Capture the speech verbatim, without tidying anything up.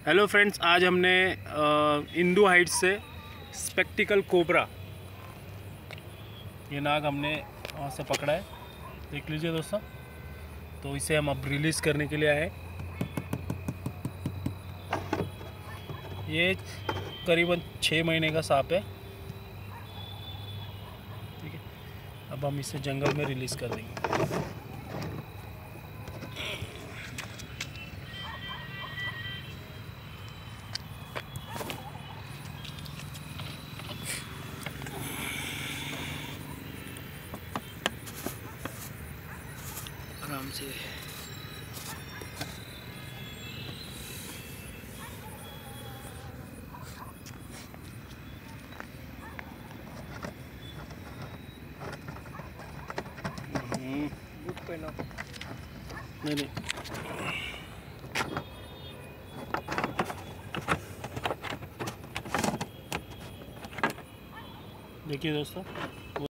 Hello friends, आज हमने Indu Heights से स्पेक्टिकल कोबरा ये नाग हमने वहाँ से पकड़ा है। देख लीजिए दोस्तों, तो इसे हम अब रिलीज़ करने के लिए आए। ये करीबन छः महीने का सांप है। ठीक है, अब हम इसे जंगल में रिलीज़ कर देंगे। आराम से नहीं नहीं देखिए दोस्तों।